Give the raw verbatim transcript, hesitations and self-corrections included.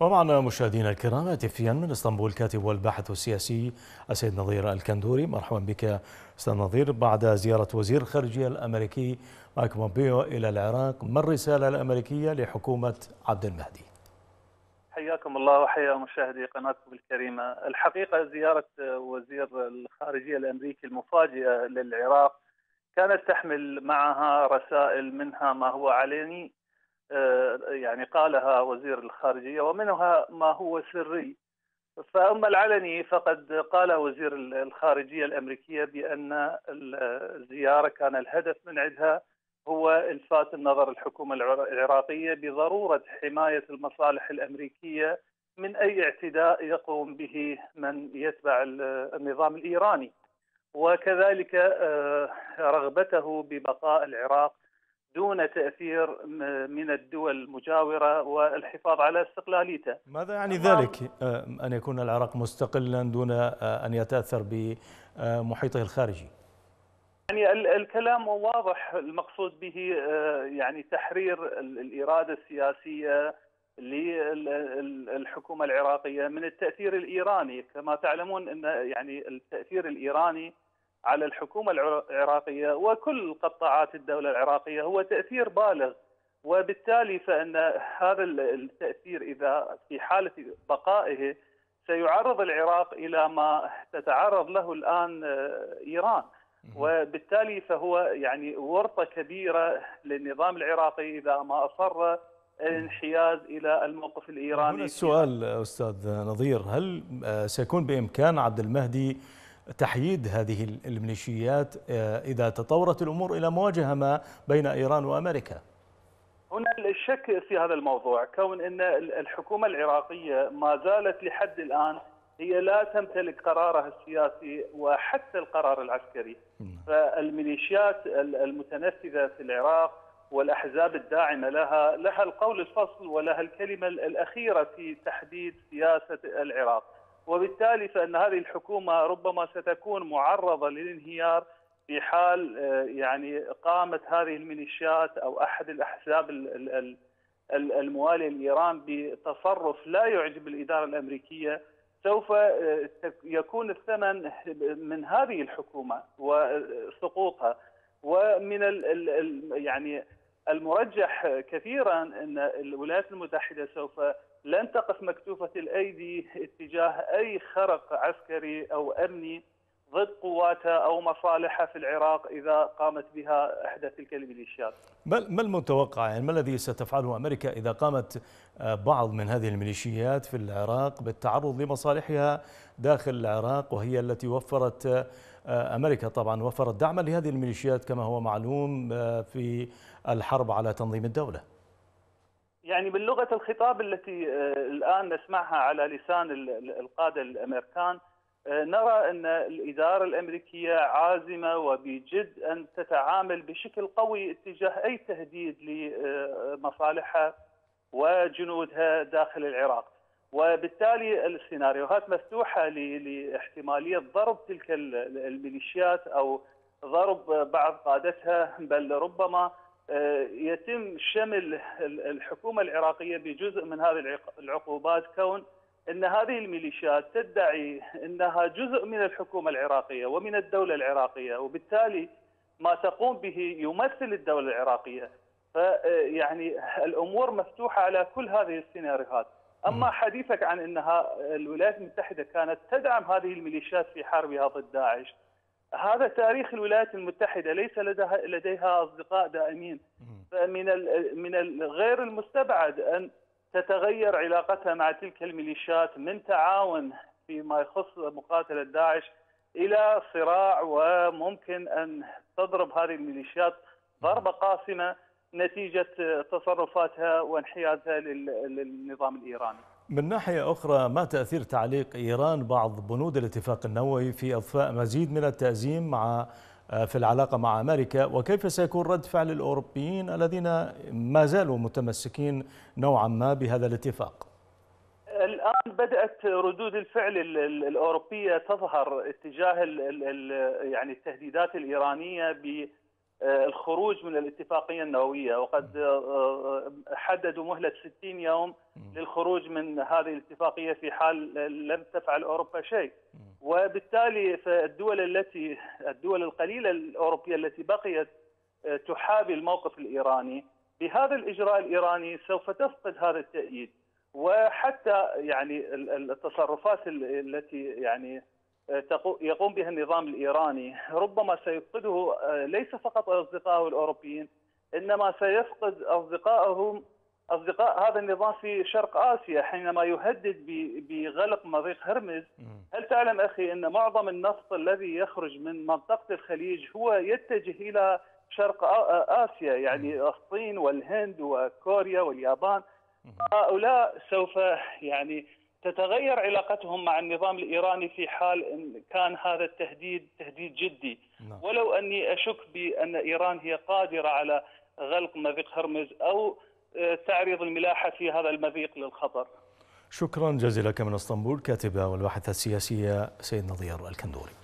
ومعنا مشاهدينا الكرام هاتفيا من اسطنبول كاتب والباحث السياسي السيد نظير الكندوري. مرحبا بك استاذ نظير. بعد زيارة وزير الخارجية الأمريكي مايك بومبيو إلى العراق، ما الرسالة الأمريكية لحكومة عبد المهدي؟ حياكم الله وحيا مشاهدي قناتكم الكريمة. الحقيقة زيارة وزير الخارجية الأمريكي المفاجئة للعراق كانت تحمل معها رسائل، منها ما هو علني يعني قالها وزير الخارجية، ومنها ما هو سري. فأما العلني فقد قال وزير الخارجية الأمريكية بأن الزيارة كان الهدف من عندها هو إلفات النظر الحكومة العراقية بضرورة حماية المصالح الأمريكية من أي اعتداء يقوم به من يتبع النظام الإيراني، وكذلك رغبته ببقاء العراق دون تأثير من الدول المجاورة والحفاظ على استقلاليته. ماذا يعني ذلك أن يكون العراق مستقلا دون أن يتأثر بمحيطه الخارجي؟ يعني الكلام واضح، المقصود به يعني تحرير الإرادة السياسية للحكومة العراقية من التأثير الإيراني. كما تعلمون أن يعني التأثير الإيراني على الحكومة العراقية وكل قطاعات الدولة العراقية هو تأثير بالغ، وبالتالي فإن هذا التأثير إذا في حالة بقائه سيعرض العراق إلى ما تتعرض له الآن إيران، وبالتالي فهو يعني ورطة كبيرة للنظام العراقي إذا ما أصر الانحياز إلى الموقف الإيراني. هنا السؤال أستاذ نظير، هل سيكون بإمكان عبد المهدي تحييد هذه الميليشيات إذا تطورت الأمور إلى مواجهة ما بين إيران وأمريكا؟ هنا الشك في هذا الموضوع، كون أن الحكومة العراقية ما زالت لحد الآن هي لا تمتلك قرارها السياسي وحتى القرار العسكري. فالميليشيات المتنفذة في العراق والأحزاب الداعمة لها لها القول الفصل ولها الكلمة الأخيرة في تحديد سياسة العراق، وبالتالي فإن هذه الحكومة ربما ستكون معرضة للانهيار في حال يعني قامت هذه الميليشيات أو أحد الأحزاب الموالية لإيران بتصرف لا يعجب الإدارة الأمريكية. سوف يكون الثمن من هذه الحكومة وسقوطها، ومن ال يعني المرجح كثيرا أن الولايات المتحدة سوف لن تقف مكتوفة الأيدي اتجاه أي خرق عسكري أو أمني ضد قواتها أو مصالحها في العراق إذا قامت بها إحدى تلك الميليشيات. ما المتوقع، يعني ما الذي ستفعله أمريكا إذا قامت بعض من هذه الميليشيات في العراق بالتعرض لمصالحها داخل العراق، وهي التي وفرت أمريكا طبعا وفرت دعما لهذه الميليشيات كما هو معلوم في الحرب على تنظيم الدولة؟ يعني باللغة الخطاب التي الآن نسمعها على لسان القادة الأمريكان، نرى أن الإدارة الأمريكية عازمة وبجد أن تتعامل بشكل قوي اتجاه أي تهديد لمصالحها وجنودها داخل العراق، وبالتالي السيناريوهات مفتوحة لاحتمالية ضرب تلك الميليشيات أو ضرب بعض قادتها، بل ربما يتم شمل الحكومة العراقية بجزء من هذه العقوبات، كون أن هذه الميليشيات تدعي أنها جزء من الحكومة العراقية ومن الدولة العراقية، وبالتالي ما تقوم به يمثل الدولة العراقية. فيعني الأمور مفتوحة على كل هذه السيناريوهات. أما حديثك عن أنها الولايات المتحدة كانت تدعم هذه الميليشيات في حربها ضد داعش، هذا تاريخ الولايات المتحدة، ليس لديها لديها أصدقاء دائمين. فمن من الغير المستبعد أن تتغير علاقتها مع تلك الميليشيات من تعاون فيما يخص مقاتلة داعش إلى صراع، وممكن أن تضرب هذه الميليشيات ضربة قاسمة نتيجة تصرفاتها وانحيازها للنظام الإيراني. من ناحية أخرى، ما تأثير تعليق إيران بعض بنود الاتفاق النووي في إضفاء مزيد من التأزيم مع في العلاقة مع أمريكا، وكيف سيكون رد فعل الأوروبيين الذين ما زالوا متمسكين نوعا ما بهذا الاتفاق؟ الآن بدأت ردود الفعل الأوروبية تظهر اتجاه يعني التهديدات الإيرانية الخروج من الاتفاقية النووية، وقد حددوا مهلة ستين يوم للخروج من هذه الاتفاقية في حال لم تفعل أوروبا شيء. وبالتالي فالدول التي الدول القليلة الأوروبية التي بقيت تحابي الموقف الإيراني بهذا الإجراء الإيراني سوف تفقد هذا التأييد. وحتى يعني التصرفات التي يعني يقوم بها النظام الإيراني ربما سيفقده ليس فقط أصدقائه الأوروبيين، إنما سيفقد أصدقائهم أصدقاء هذا النظام في شرق آسيا حينما يهدد بغلق مضيق هرمز. هل تعلم أخي أن معظم النفط الذي يخرج من منطقة الخليج هو يتجه إلى شرق آسيا، يعني الصين والهند وكوريا واليابان. هؤلاء سوف يعني تتغير علاقتهم مع النظام الإيراني في حال إن كان هذا التهديد تهديد جدي. ولو أني أشك بأن إيران هي قادرة على غلق مضيق هرمز أو تعريض الملاحة في هذا المضيق للخطر. شكرا جزيلا لك من اسطنبول كاتبة والباحثة السياسية سيد نظير الكندوري.